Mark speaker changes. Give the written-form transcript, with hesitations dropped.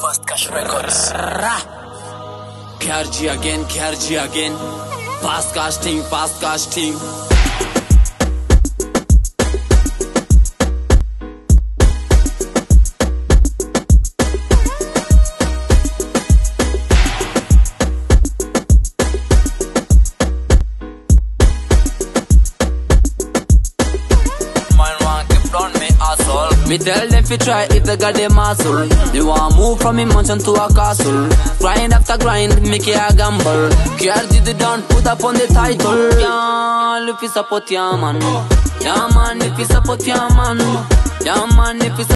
Speaker 1: Fast Cash Records.
Speaker 2: KRG again. Fast Cash team. Me tell them fi try if they got the muscle. They want move from a mansion to a castle. Grind after grind, make it a gamble. KRG the don put up on the title. Yeah, if you support your man. Yeah man, if you support your man. Yeah man, if you